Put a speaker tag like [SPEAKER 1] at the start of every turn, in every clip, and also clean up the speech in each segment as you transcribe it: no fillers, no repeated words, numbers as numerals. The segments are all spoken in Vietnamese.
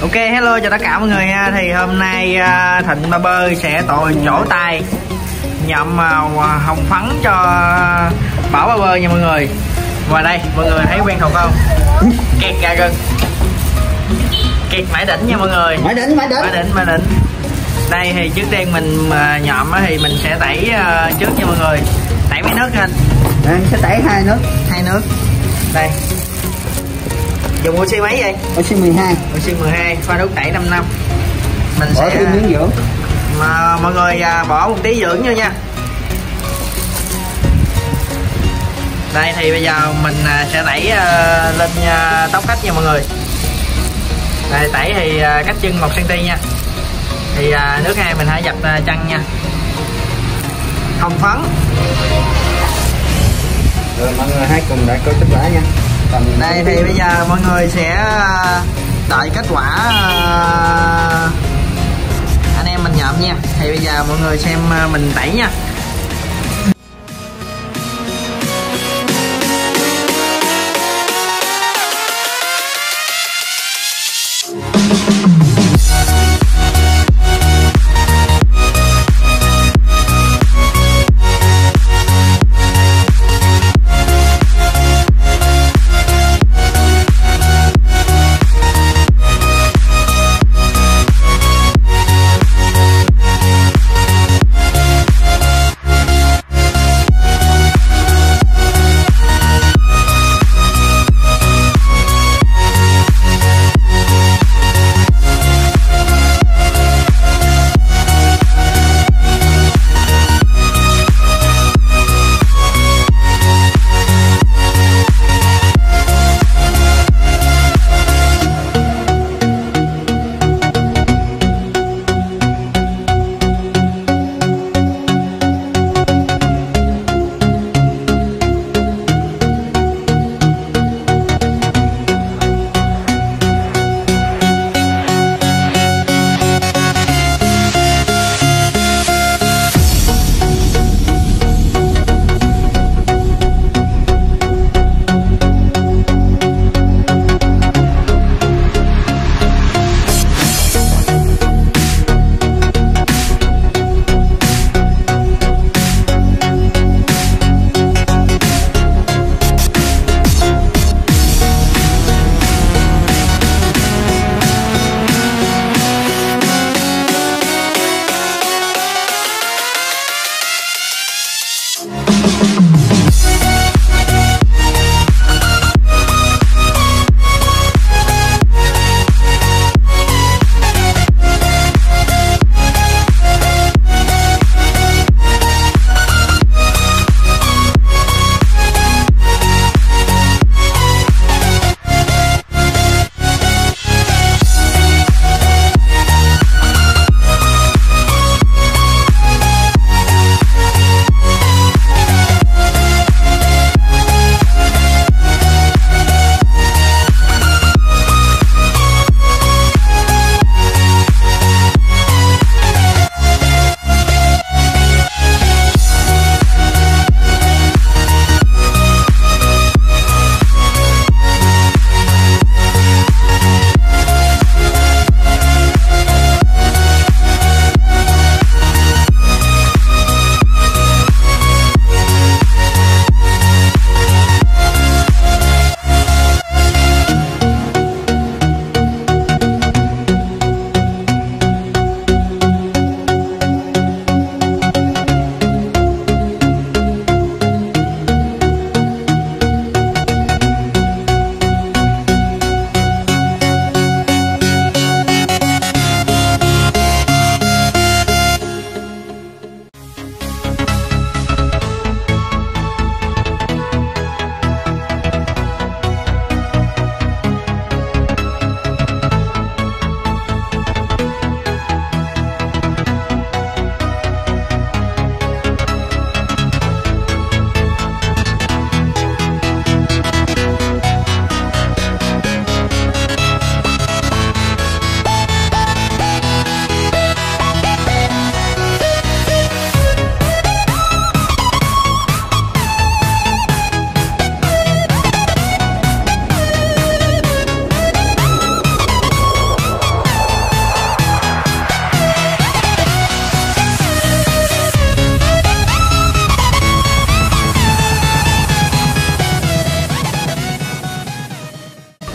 [SPEAKER 1] Ok, hello chào tất cả mọi người nha. Thì hôm nay Thịnh Barber sẽ trổ tay nhậm hồng phấn cho Bảo Barber nha mọi người. Và đây mọi người thấy quen thuộc không? Kẹt gà gừng, kẹt mãi đỉnh nha mọi người.
[SPEAKER 2] Mãi đỉnh.
[SPEAKER 1] Đây thì trước tiên mình nhậm thì mình sẽ tẩy trước nha mọi người. Tẩy mấy nước anh?
[SPEAKER 2] Mình sẽ tẩy hai nước.
[SPEAKER 1] Đây. Dùng oxy mấy vậy?
[SPEAKER 2] Oxy 12.
[SPEAKER 1] Oxy 12, pha nước tẩy 5 năm. Mình
[SPEAKER 2] Bỏ
[SPEAKER 1] sẽ
[SPEAKER 2] thêm miếng dưỡng.
[SPEAKER 1] mà mọi người bỏ một tí dưỡng vô nha. Đây thì bây giờ mình sẽ tẩy lên tóc khách nha mọi người. Đây tẩy thì cách chân 1 cm nha. Thì nước hai mình hãy dập chân nha. Hồng phấn.
[SPEAKER 2] Rồi mọi người hãy cùng đợi coi kết quả nha.
[SPEAKER 1] Đây thì bây giờ mọi người sẽ đợi kết quả anh em mình nhậm nha. Thì bây giờ mọi người xem mình tẩy nha.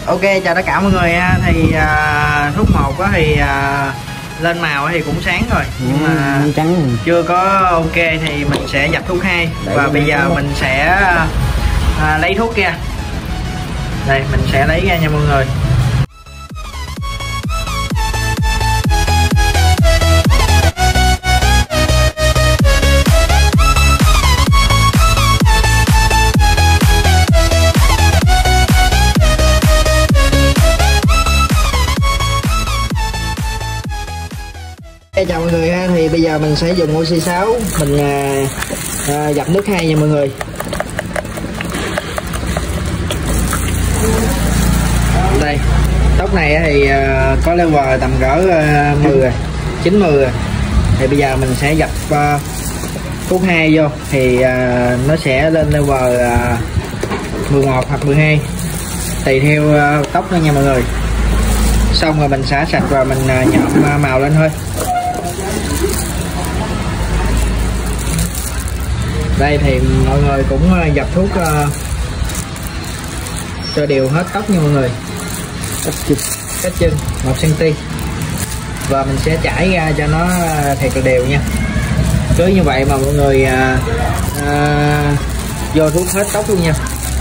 [SPEAKER 1] Ok, chào tất cả mọi người ha. Thì thuốc 1 thì lên màu thì cũng sáng rồi, nhưng mà
[SPEAKER 2] trắng
[SPEAKER 1] chưa có ok thì mình sẽ dập thuốc 2. Và bây giờ mình sẽ lấy thuốc ra. Đây, mình sẽ lấy ra nha mọi người. Chào mọi người ha, thì bây giờ mình sẽ dùng oxy 6 mình dập nước 2 nha mọi người. Đây, tóc này thì có level tầm cỡ 10 rồi, 90 rồi. Thì bây giờ mình sẽ dập thuốc 2 vô thì nó sẽ lên level 11 hoặc 12 tùy theo tóc đó nha mọi người. Xong rồi mình xả sạch và mình nhộm màu lên thôi. Đây thì mọi người cũng dập thuốc cho đều hết tóc nha mọi người, cách chân 1 cm, và mình sẽ chảy ra cho nó thiệt là đều nha. Cứ như vậy mà mọi người vô thuốc hết tóc luôn nha.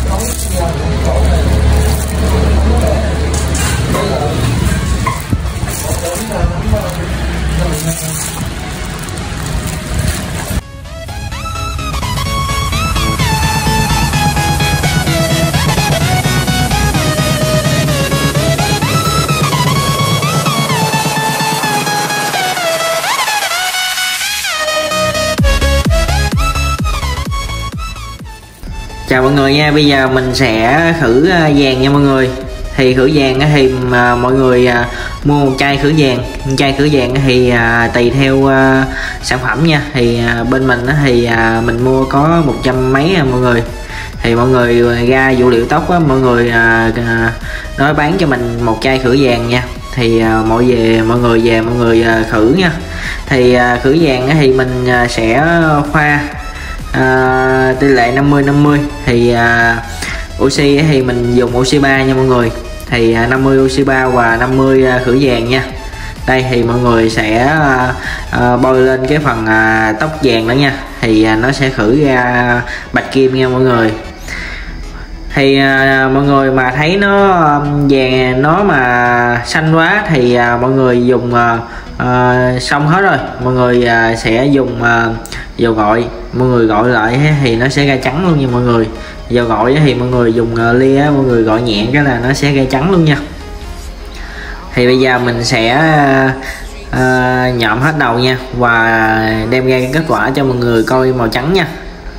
[SPEAKER 1] Chào mọi người nha, bây giờ mình sẽ khử vàng nha mọi người. Thì khử vàng thì mọi người mua một chai khử vàng. Một chai khử vàng thì tùy theo sản phẩm nha. Thì bên mình thì mình mua có 100 mấy mọi người. Thì mọi người ra vụ liệu tóc mọi người nói bán cho mình một chai khử vàng nha. Thì mọi người về mọi người khử nha. Thì khử vàng thì mình sẽ pha tỷ lệ 50-50. Thì oxy thì mình dùng oxy 3 nha mọi người. Thì 50 oxy 3 và 50 khử vàng nha. Đây thì mọi người sẽ bôi lên cái phần tóc vàng đó nha. Thì nó sẽ khử ra bạch kim nha mọi người. Thì mọi người mà thấy nó vàng nó mà xanh quá thì mọi người dùng xong hết rồi, mọi người sẽ dùng dầu gội. Mọi người gội lại thì nó sẽ ra trắng luôn nha mọi người. Dầu gội thì mọi người dùng lia, mọi người gội nhẹ cái là nó sẽ ra trắng luôn nha. Thì bây giờ mình sẽ nhộm hết đầu nha, và đem ra cái kết quả cho mọi người coi màu trắng nha.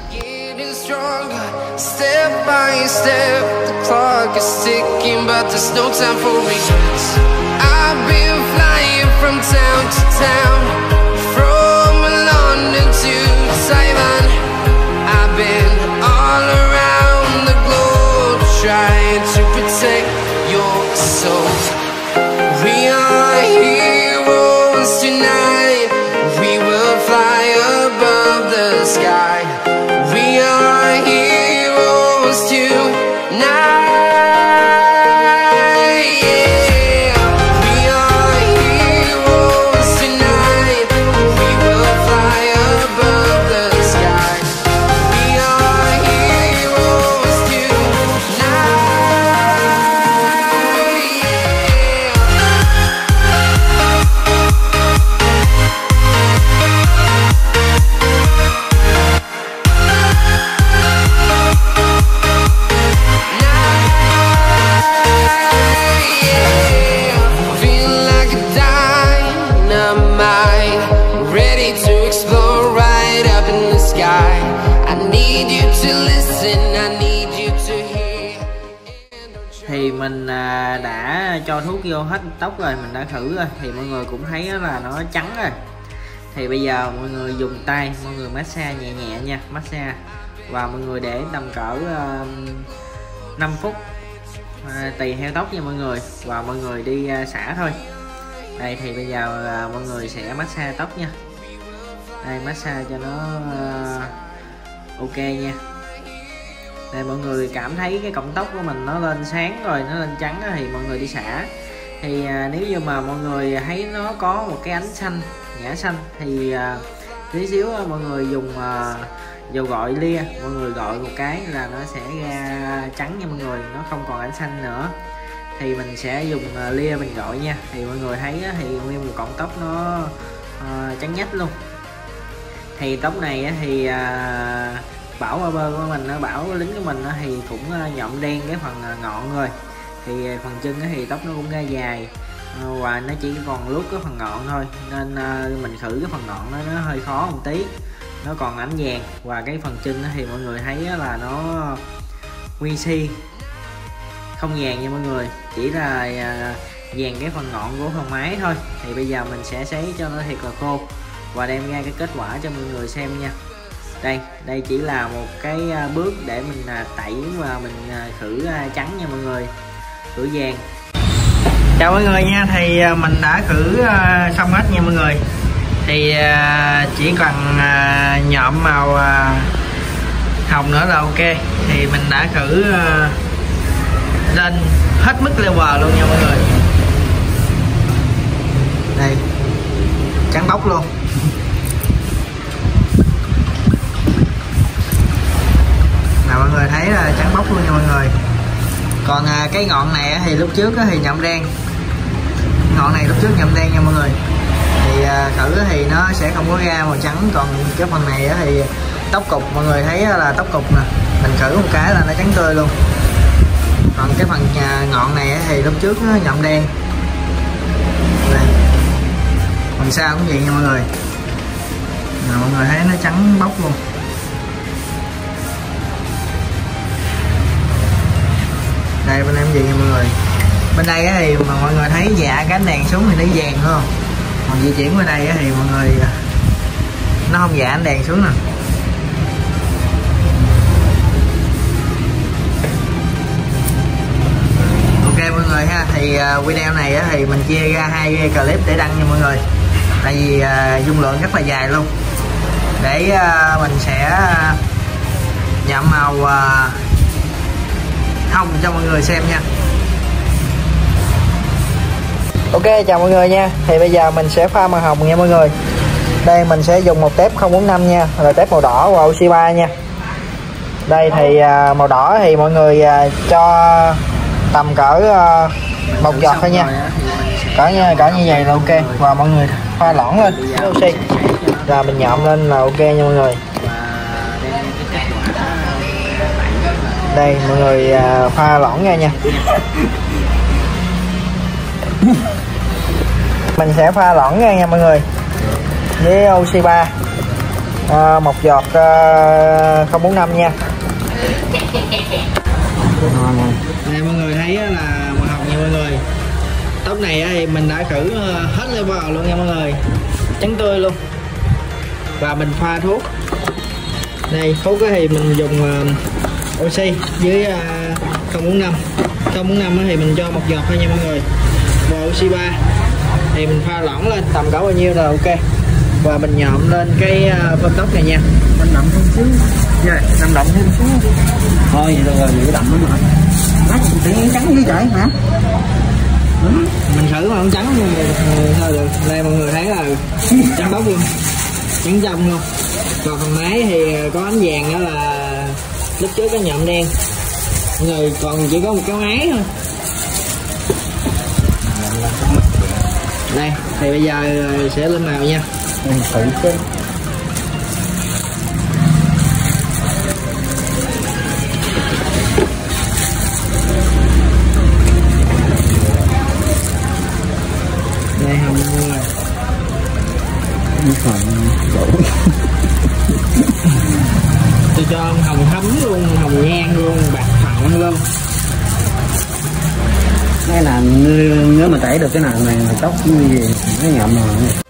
[SPEAKER 3] Trying to protect your soul. We are heroes tonight. We will fly above the sky. We are heroes tonight. Yeah. We are heroes tonight. We will fly above the sky. We are heroes tonight.
[SPEAKER 1] Thì mình đã cho thuốc vô hết tóc rồi, mình đã khử rồi, thì mọi người cũng thấy là nó trắng rồi. Thì bây giờ mọi người dùng tay, mọi người massage nhẹ nhẹ nha, massage, và mọi người để tầm cỡ 5 phút tùy theo tóc nha mọi người, và mọi người đi xả thôi. Đây thì bây giờ mọi người sẽ massage tóc nha. Đây massage cho nó ok nha. Để mọi người cảm thấy cái cọng tóc của mình nó lên sáng rồi, nó lên trắng thì mọi người đi xả. Thì nếu như mà mọi người thấy nó có một cái ánh xanh, nhã xanh thì tí xíu mọi người dùng dầu gội lia, mọi người gội một cái là nó sẽ ra trắng nha mọi người, nó không còn ánh xanh nữa. Thì mình sẽ dùng lia mình gội nha, thì mọi người thấy thì nguyên một cọng tóc nó trắng nhách luôn. Thì tóc này thì Bảo barber của mình, Bảo lính của mình thì cũng nhuộm đen cái phần ngọn rồi, thì phần chân thì tóc nó cũng ra dài và nó chỉ còn lút cái phần ngọn thôi, nên mình khử cái phần ngọn nó hơi khó một tí, nó còn ánh vàng. Và cái phần chân thì mọi người thấy là nó nguyên si không vàng nha mọi người, chỉ là vàng cái phần ngọn của phần máy thôi. Thì bây giờ mình sẽ sấy cho nó thiệt là khô và đem ra cái kết quả cho mọi người xem nha. Đây chỉ là một cái bước để mình tẩy và mình khử trắng nha mọi người, khử vàng. Chào mọi người nha, thì mình đã khử xong hết nha mọi người. Thì chỉ cần nhuộm màu hồng nữa là ok. Thì mình đã khử lên hết mức level luôn nha mọi người. Đây, trắng bóc luôn. Là mọi người thấy là trắng bóc luôn nha mọi người. Còn cái ngọn này thì lúc trước thì nhuộm đen, ngọn này lúc trước nhuộm đen nha mọi người. Thì khử thì nó sẽ không có ra màu trắng. Còn cái phần này thì tóc cục, mọi người thấy là tóc cục nè, mình khử một cái là nó trắng tươi luôn. Còn cái phần ngọn này thì lúc trước nó nhuộm đen. Đây, phần sau cũng vậy nha mọi người. Mọi người thấy nó trắng bóc luôn. Đây bên em gì nha mọi người. Bên đây thì mà mọi người thấy dạ cái ánh đèn xuống thì nó vàng đúng không? Còn di chuyển bên đây thì mọi người nó không dạ ánh đèn xuống nè. Ok mọi người ha, thì video này thì mình chia ra 2 clip để đăng nha mọi người. Tại vì dung lượng rất là dài luôn. Để mình sẽ nhuộm màu hồng cho mọi người xem nha. Ok chào mọi người nha. Thì bây giờ mình sẽ pha màu hồng nha mọi người. Đây mình sẽ dùng một tép 045 nha, là tép màu đỏ và oxy 3 nha. Đây thì màu đỏ thì mọi người cho tầm cỡ 1 giọt thôi nha. Cỡ như vậy là ok. Và mọi người pha loãng lên với oxy là mình nhuộm lên là ok nha mọi người. Đây mọi người pha loãng ra nha. Mình sẽ pha loãng ra nha mọi người với oxy 3 1 giọt 045 nha. Đây mọi người thấy là màu hồng nha mọi người. Tóc này thì mình đã khử hết level luôn nha mọi người, trắng tươi luôn. Và mình pha thuốc. Đây thuốc thì mình dùng oxy với 045. 045 thì mình cho 1 giọt thôi nha mọi người. Và oxy 3 thì mình pha loãng lên tầm cỡ bao nhiêu là ok. Và mình nhuộm lên cái phơm tóc này nha.
[SPEAKER 2] Mình đậm thêm xíu. Dạ, đậm thêm xíu. Thôi vậy được rồi, mình đậm lắm rồi. Tự nhiên trắng như vậy hả?
[SPEAKER 1] Mình thử mà không trắng luôn thôi được. Đây mọi người thấy là trắng bóc luôn, trắng trong luôn. Còn phần máy thì có ánh vàng, đó là lúc trước có nhuộm đen. Mọi người còn chỉ có một cái máy thôi. Đây thì bây giờ sẽ lên màu nha.
[SPEAKER 2] Mình thử chứ.
[SPEAKER 1] Đây hồng mọi người. Tôi cho hồng thấm luôn, hồng nhan luôn, bạc phận luôn.
[SPEAKER 2] Cái là nếu mà tẩy được cái nào này tóc như gì nó nhậm rồi.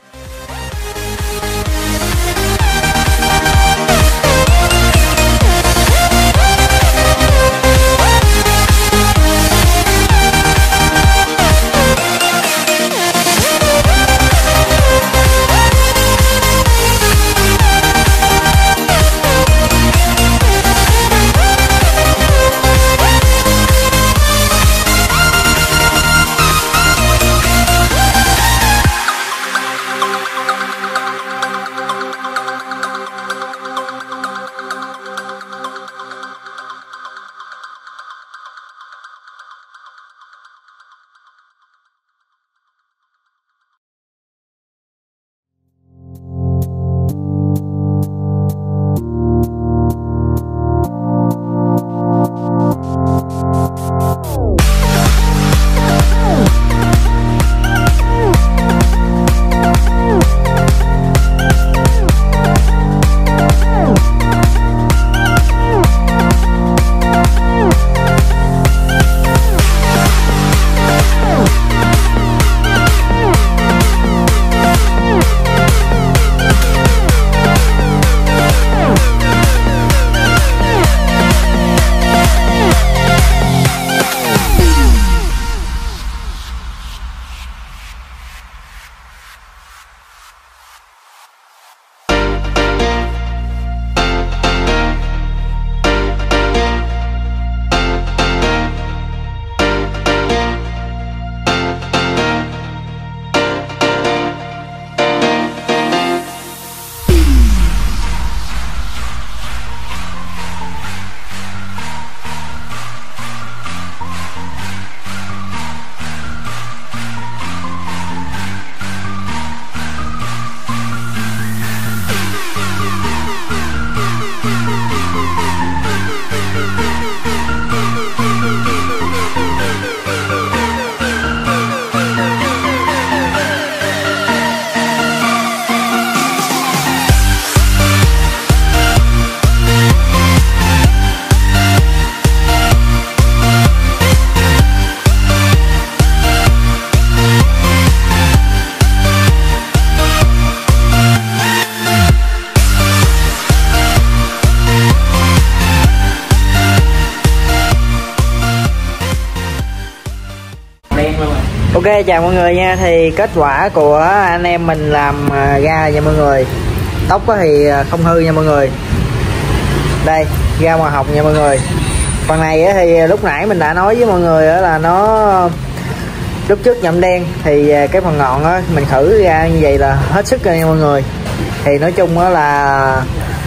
[SPEAKER 1] chào mọi người nha. Thì kết quả của anh em mình làm ra nha mọi người. Tóc thì không hư nha mọi người. Đây, ra màu hồng nha mọi người. Phần này thì lúc nãy mình đã nói với mọi người là nó lúc trước nhậm đen, thì cái phần ngọn mình thử ra như vậy là hết sức rồi nha mọi người. Thì nói chung là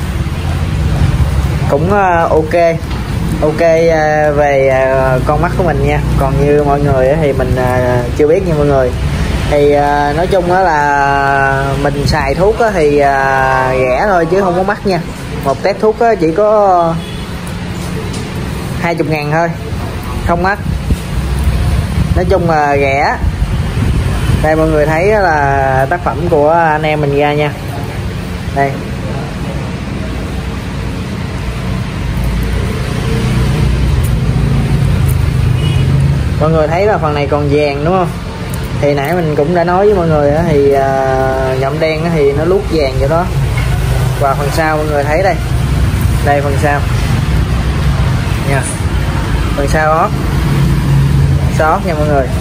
[SPEAKER 1] cũng ok về con mắt của mình nha. Còn như mọi người thì mình chưa biết nha mọi người. Thì nói chung là mình xài thuốc thì rẻ thôi chứ không có mắc nha. Một tép thuốc chỉ có 20.000 thôi, không mắc, nói chung là rẻ. Đây mọi người thấy là tác phẩm của anh em mình ra nha. Đây, mọi người thấy là phần này còn vàng đúng không? Thì nãy mình cũng đã nói với mọi người thì nhậm đen thì nó lút vàng vậy đó. Và phần sau mọi người thấy đây, đây phần sau nha, phần sau sót nha mọi người.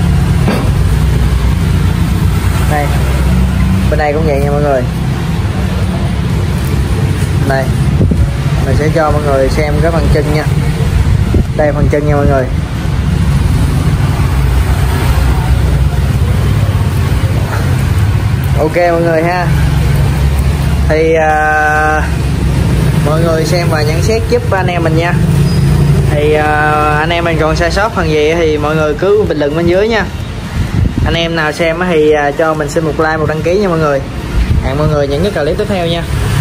[SPEAKER 1] Đây, bên đây cũng vậy nha mọi người. Đây, mình sẽ cho mọi người xem cái phần chân nha. Đây phần chân nha mọi người. Ok mọi người ha. Thì mọi người xem và nhận xét giúp anh em mình nha. Thì anh em mình còn sai sót phần gì thì mọi người cứ bình luận bên dưới nha. Anh em nào xem thì cho mình xin một like, một đăng ký nha mọi người. Hẹn mọi người những cái clip tiếp theo nha.